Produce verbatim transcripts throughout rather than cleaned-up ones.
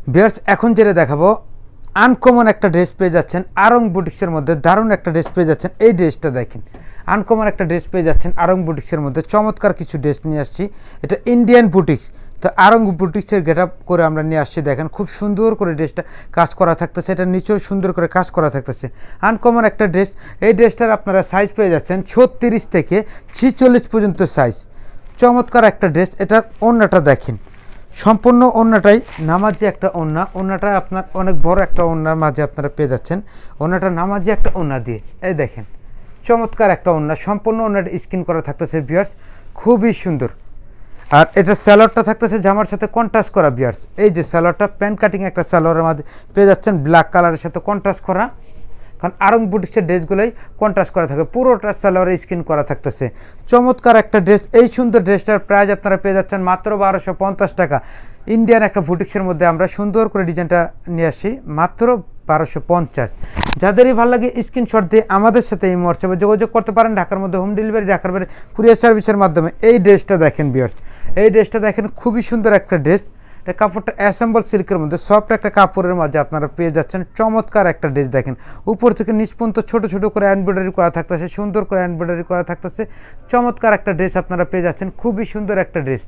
Viewers এখন যেটা দেখাবো আনকমন একটা ড্রেস পেয়ে যাচ্ছেন আরং বুটিক্সের মধ্যে। দারুণ একটা ড্রেস পেয়ে যাচ্ছেন। এই ড্রেসটা দেখেন, আনকমন একটা ড্রেস পেয়ে যাচ্ছেন আরং বুটিক্সের মধ্যে। চমৎকার কিছু ড্রেস নিয়ে আসছি, এটা ইন্ডিয়ান বুটিক্স। তো আরং বুটিক্সের গেট আপ করে আমরা নিয়ে আসছি। দেখেন খুব সুন্দর করে ড্রেসটা কাজ করা থাকতেছে, এটা নিচেও সুন্দর করে কাজ করা থাকতেছে। আনকমন একটা ড্রেস। এই ড্রেসটার আপনারা সাইজ পেয়ে যাচ্ছেন ছত্রিশ থেকে ছিচল্লিশ পর্যন্ত সাইজ। চমৎকার একটা ড্রেস। এটার ওড়নাটা দেখেন, সম্পূর্ণ ওড়নাটাই নামাজি একটা ওড়না। ওড়নাটা আপনার অনেক বড় একটা ওড়নার মাঝে আপনারা পেয়ে যাচ্ছেন। ওড়নাটা নামাজি একটা ওড়না দিয়ে, এই দেখেন চমৎকার একটা ওড়না। সম্পূর্ণ ওড়নাটা স্কিন করা থাকতেছে ভিউয়ার্স, খুবই সুন্দর। আর এটা স্যালোয়ারটা থাকতেছে জামার সাথে কন্ট্রাস্ট করা ভিউয়ার্স। এই যে স্যালোয়ারটা প্যান্ট কাটিং একটা স্যালোয়ারের মাঝে পেয়ে যাচ্ছেন, ব্ল্যাক কালারের সাথে কন্ট্রাস্ট করা। কারণ আরং বুটিক্সের ড্রেসগুলোই কন্ট্রাস্ট করা থাকে, পুরোটা সালোয়ারে স্কিন করা থাকতেছে। চমৎকার একটা ড্রেস। এই সুন্দর ড্রেসটার প্রাইস আপনারা পেয়ে যাচ্ছেন মাত্র বারোশো পঞ্চাশ টাকা। ইন্ডিয়ান একটা বুটিক্সের মধ্যে আমরা সুন্দর করে ডিজাইনটা নিয়ে আসি, মাত্র বারোশো পঞ্চাশ। যাদেরই ভালো লাগে স্ক্রিনশট দিয়ে আমাদের সাথে এই হোয়াটসঅ্যাপে যোগাযোগ করতে পারেন। ঢাকার মধ্যে হোম ডেলিভারি, ঢাকার বাইরে কুরিয়ার সার্ভিসের মাধ্যমে। এই ড্রেসটা দেখেন ভিউয়ার্স, এই ড্রেসটা দেখেন খুবই সুন্দর একটা ড্রেস। এটা কাপড়টা অ্যাসেম্বল সিল্কের মধ্যে, সফট একটা কাপড়ের মাঝে আপনারা পেয়ে যাচ্ছেন। চমৎকার একটা ড্রেস দেখেন, উপর থেকে নিচ পর্যন্ত ছোটো ছোটো করে এমব্রয়ডারি করা থাকতেছে, সুন্দর করে এমব্রয়ডারি করা থাকতেছে। চমৎকার একটা ড্রেস আপনারা পেয়ে যাচ্ছেন, খুবই সুন্দর একটা ড্রেস।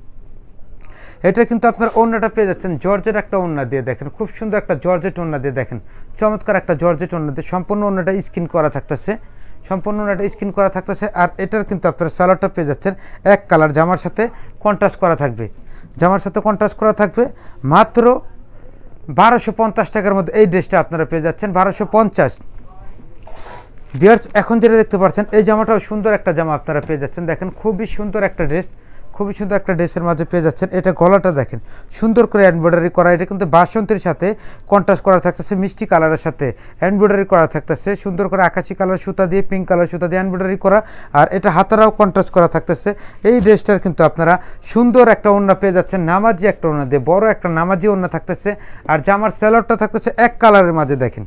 এটা কিন্তু আপনার ওড়নাটা পেয়ে যাচ্ছেন জর্জের একটা ওড়না দিয়ে। দেখেন খুব সুন্দর একটা জর্জেট ওড়না দিয়ে, দেখেন চমৎকার একটা জর্জেট ওড়না দিয়ে সম্পূর্ণ ওড়নাটা স্কিন করা থাকতেছে, সম্পূর্ণ ওড়নাটা স্কিন করা থাকতেছে। আর এটার কিন্তু আপনারা সালোয়ারটা পেয়ে যাচ্ছেন এক কালার, জামার সাথে কন্ট্রাস্ট করা থাকবে, জামার সাথে কন্ট্রাস্ট করা থাকবে। মাত্র বারোশো পঞ্চাশ টাকার মধ্যে এই ড্রেসটা আপনারা পেয়ে যাচ্ছেন, বারোশো পঞ্চাশ। ভিউয়ার্স এখন যেটা দেখতে পাচ্ছেন এই জামাটাও সুন্দর একটা জামা আপনারা পেয়ে যাচ্ছেন। দেখেন খুবই সুন্দর একটা ড্রেস, খুবই সুন্দর একটা ড্রেসের মাঝে পেয়ে যাচ্ছেন। এটা গলাটা দেখেন সুন্দর করে এমব্রয়ডারি করা, এটা কিন্তু বাসন্তীর সাথে কন্ট্রাস্ট করা থাকতেছে, মিষ্টি কালারের সাথে এমব্রয়ডারি করা থাকতেছে, সুন্দর করে আকাশি কালার সুতা দিয়ে, পিঙ্ক কালার সুতা দিয়ে এমব্রয়ডারি করা। আর এটা হাতারাও কন্ট্রাস্ট করা থাকতেছে। এই ড্রেসটার কিন্তু আপনারা সুন্দর একটা ওড়না পেয়ে যাচ্ছেন, নামাজি একটা ওড়না দিয়ে, বড় একটা নামাজি ওড়না থাকতেছে। আর জামার স্যালোয়ারটা থাকতেছে এক কালারের মাঝে। দেখেন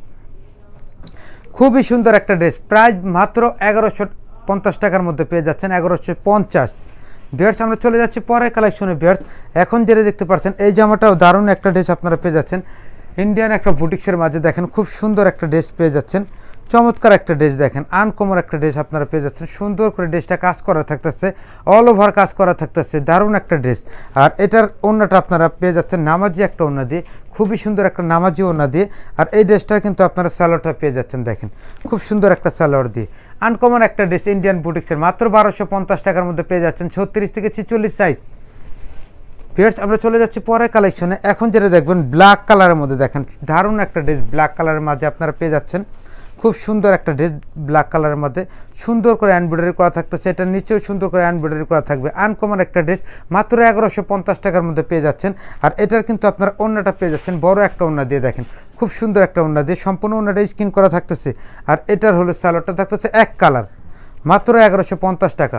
খুবই সুন্দর একটা ড্রেস, প্রাইস মাত্র এগারোশো পঞ্চাশ টাকার মধ্যে পেয়ে যাচ্ছেন, এগারোশো পঞ্চাশ। ভিউয়ার্স আমরা চলে যাচ্ছি পরের কালেকশনে। ভিউয়ার্স এখন যেটা দেখতে পাচ্ছেন এই জামাটাও দারুণ একটা ড্রেস আপনারা পেয়ে যাচ্ছেন ইন্ডিয়ান একটা বুটিক্সের মাঝে। দেখেন খুব সুন্দর একটা ড্রেস পেয়ে যাচ্ছেন, চমৎকার একটা ড্রেস। দেখেন আনকমন একটা ড্রেস আপনারা পেয়ে যাচ্ছেন, সুন্দর করে ড্রেসটা কাজ করা থাকতেছে, অল ওভার কাজ করা থাকতেছে, দারুণ একটা ড্রেস। আর এটার ওড়নাটা আপনারা পেয়ে যাচ্ছেন নামাজি একটা ওড়না দিয়ে, খুবই সুন্দর একটা নামাজি ওড়না দিয়ে। আর এই ড্রেসটার কিন্তু আপনারা সালোয়ারটা পেয়ে যাচ্ছেন, দেখেন খুব সুন্দর একটা সালোয়ার দিয়ে। আনকমন একটা ড্রেস ইন্ডিয়ান বুটিক্সের, মাত্র বারোশো পঞ্চাশ টাকার মধ্যে পেয়ে যাচ্ছেন, ছত্রিশ থেকে ছিচল্লিশ সাইজ। ভিউয়ার্স আমরা চলে যাচ্ছি পরের কালেকশনে। এখন যেটা দেখবেন ব্ল্যাক কালারের মধ্যে, দেখেন দারুণ একটা ড্রেস ব্ল্যাক কালারের মাঝে আপনারা পেয়ে যাচ্ছেন, খুব সুন্দর একটা ড্রেস ব্ল্যাক কালারের মধ্যে, সুন্দর করে এমব্রয়ডারি করা থাকতেছে, এটার নিচেও সুন্দর করে এমব্রয়ডারি করা থাকবে। আনকমন একটা ড্রেস, মাত্র এগারোশো পঞ্চাশ টাকার মধ্যে পেয়ে যাচ্ছেন। আর এটার কিন্তু আপনারা ওড়নাটা পেয়ে যাচ্ছেন বড় একটা ওড়না দিয়ে, দেখেন খুব সুন্দর একটা ওড়না দিয়ে, সম্পূর্ণ ওড়নাটা স্কিন করা থাকতেছে। আর এটার হলো সালোয়ারটা থাকতেছে এক কালার, মাত্র এগারোশো পঞ্চাশ টাকা।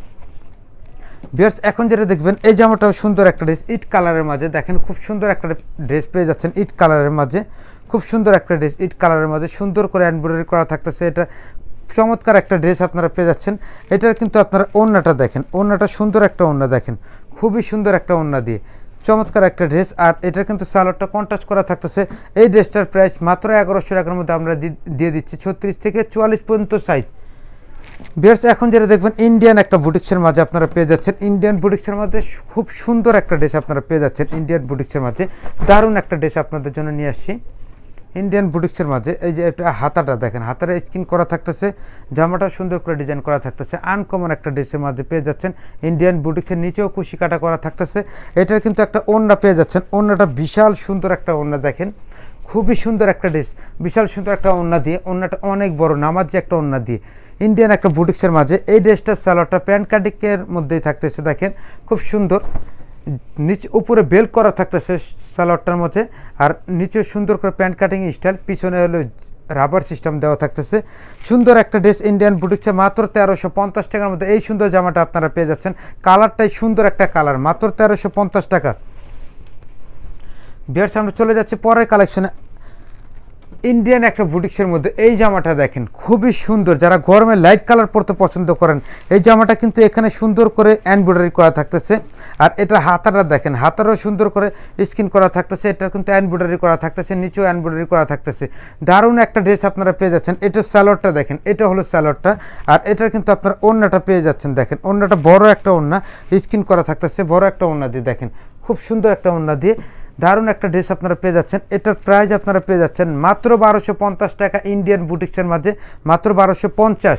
ভিউয়ার্স এখন যেটা দেখবেন এই জামাটাও সুন্দর একটা ড্রেস ইট কালারের মাঝে। দেখেন খুব সুন্দর একটা ড্রেস পেয়ে যাচ্ছেন ইট কালারের মাঝে, খুব সুন্দর একটা ড্রেস ইট কালারের মাঝে, সুন্দর করে এমব্রয়ডারি করা থাকতেছে। এটা চমৎকার একটা ড্রেস আপনারা পেয়ে যাচ্ছেন। এটার কিন্তু আপনারা ওড়নাটা দেখেন, ওড়নাটা সুন্দর একটা ওড়না, দেখেন খুবই সুন্দর একটা ওড়না দিয়ে, চমৎকার একটা ড্রেস। আর এটার কিন্তু সালোয়ারটা কন্ট্রাস্ট করা থাকতেছে। এই ড্রেসটার প্রাইস মাত্র এগারোশো টাকার মধ্যে আমরা দিয়ে দিচ্ছি, ছত্রিশ থেকে চুয়াল্লিশ পর্যন্ত সাইজ। ভিউয়ার্স এখন যেটা দেখবেন ইন্ডিয়ান একটা বুটিক্সের মাঝে আপনারা পেয়ে যাচ্ছেন, ইন্ডিয়ান বুটিক্সের মধ্যে খুব সুন্দর একটা ড্রেস আপনারা পেয়ে যাচ্ছেন ইন্ডিয়ান বুটিক্সের মাঝে। দারুণ একটা ড্রেস আপনাদের জন্য নিয়ে আসছি ইন্ডিয়ান বুটিক্সের মাঝে। এই যে একটা হাতাটা দেখেন, হাতাটা স্কিন করা থাকতেছে, জামাটা সুন্দর করে ডিজাইন করা থাকতেছে। আনকমন একটা ড্রেসের মাঝে পেয়ে যাচ্ছেন ইন্ডিয়ান বুটিক্সের, নিচেও কুশি কাটা করা থাকতেছে। এটার কিন্তু একটা ওড়না পেয়ে যাচ্ছেন, ওড়নাটা বিশাল সুন্দর একটা ওড়না, দেখেন খুবই সুন্দর একটা ড্রেস, বিশাল সুন্দর একটা ওড়না দিয়ে, ওড়নাটা অনেক বড় নামাজি একটা ওড়না দিয়ে ইন্ডিয়ান একটা বুটিক্সের মাঝে। এই ড্রেসটার সালোয়ারটা প্যান্ট কাটিংয়ের মধ্যেই থাকতেছে, দেখেন খুব সুন্দর, নিচে উপরে বেল করা থাকতেছে সালোয়ারটার মধ্যে। আর নিচে সুন্দর করে প্যান্ট কাটিং স্টাইল, পিছনে হলো রাবার সিস্টেম দেওয়া থাকতেছে। সুন্দর একটা ড্রেস ইন্ডিয়ান বুটিক্সে, মাত্র তেরোশো পঞ্চাশ টাকার মধ্যে এই সুন্দর জামাটা আপনারা পেয়ে যাচ্ছেন। কালারটাই সুন্দর একটা কালার, মাত্র তেরোশো পঞ্চাশ টাকা। ভিউয়ার্স আমরা চলে যাচ্ছি পরের কালেকশনে। ইন্ডিয়ান একটা বুটিক্সের মধ্যে এই জামাটা দেখেন খুবই সুন্দর, যারা গরমে লাইট কালার পরতে পছন্দ করেন এই জামাটা কিন্তু এখানে সুন্দর করে এমব্রয়ডারি করা থাকতেছে। আর এটা হাতাটা দেখেন, হাতারও সুন্দর করে স্কিন করা থাকতেছে, এটা কিন্তু এমব্রয়ডারি করা থাকতেছে, নিচেও এমব্রয়ডারি করা থাকতেছে। দারুণ একটা ড্রেস আপনারা পেয়ে যাচ্ছেন। এটা স্যালোয়ারটা দেখেন, এটা হলো স্যালোয়ারটা। আর এটার কিন্তু আপনার ওড়নাটা পেয়ে যাচ্ছেন, দেখেন ওড়নাটা বড় একটা ওড়না স্কিন করা থাকতেছে, বড় একটা ওড়না দিয়ে দেখেন খুব সুন্দর একটা ওড়না দিয়ে দারুণ একটা ড্রেস আপনারা পেয়ে যাচ্ছেন। এটার প্রাইস আপনারা পেয়ে যাচ্ছেন মাত্র বারোশো পঞ্চাশ টাকা ইন্ডিয়ান বুটিক্সের মাঝে, মাত্র বারোশো পঞ্চাশ।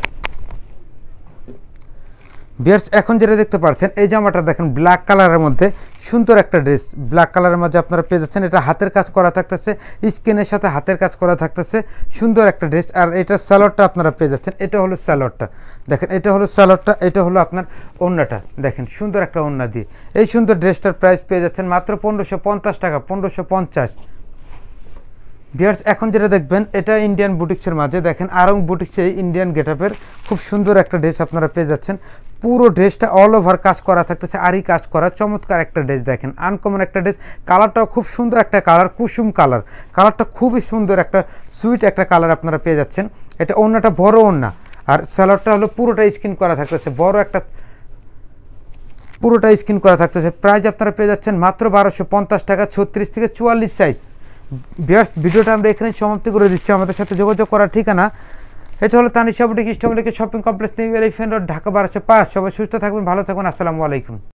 বিয়ার্স এখন যেটা দেখতে পাচ্ছেন এই জামাটা দেখেন ব্ল্যাক কালারের মধ্যে সুন্দর একটা ড্রেস, ব্ল্যাক কালারের মধ্যে আপনারা পেয়ে যাচ্ছেন। এটা হাতের কাজ করা থাকতেছে, স্কিনের সাথে হাতের কাজ করা থাকতেছে, সুন্দর একটা ড্রেস। আর এটা স্যালোয়ারটা আপনারা পেয়ে যাচ্ছেন, এটা হলো স্যালোয়ারটা দেখেন, এটা হলো স্যালোয়ারটা, এটা হলো আপনার ওড়নাটা দেখেন সুন্দর একটা ওড়না দিয়ে এই সুন্দর ড্রেসটার প্রাইস পেয়ে যাচ্ছেন মাত্র পনেরোশো পঞ্চাশ টাকা, পনেরোশো পঞ্চাশ। ভিউয়ার্স এখন যেটা দেখবেন এটা ইন্ডিয়ান বুটিক্সের মাঝে দেখেন আরং বুটিক্সে ইন্ডিয়ান গেটআপের খুব সুন্দর একটা ড্রেস আপনারা পেয়ে যাচ্ছেন। পুরো ড্রেসটা অল ওভার কাজ করা থাকতেছে, আরই কাজ করা চমৎকার একটা ড্রেস দেখেন, আনকমন একটা ড্রেস। কালারটাও খুব সুন্দর একটা কালার, কুসুম কালার, কালারটা খুবই সুন্দর একটা সুইট একটা কালার আপনারা পেয়ে যাচ্ছেন। এটা ওড়নাটা বড় ওড়না, আর স্যালোয়ারটা হলো পুরোটা স্কিন করা থাকতেছে, বড় একটা পুরোটা স্কিন করা থাকতেছে। প্রাইস আপনারা পেয়ে যাচ্ছেন মাত্র বারোশো পঞ্চাশ টাকা, ছত্রিশ থেকে চুয়াল্লিশ সাইজ। ভিউয়ার্স ভিডিওটা আমরা এখানে সমাপ্তি করে দিচ্ছি। আমাদের সাথে যোগাযোগ করার ঠিকানা এটা হলো তানিশা বুটিক, ইস্টামলিকে shopping complex, new Elephant road, Dhaka বারোশো পাঁচ। সবাই সুস্থ থাকবেন, ভালো থাকবেন, আসসালামু আলাইকুম।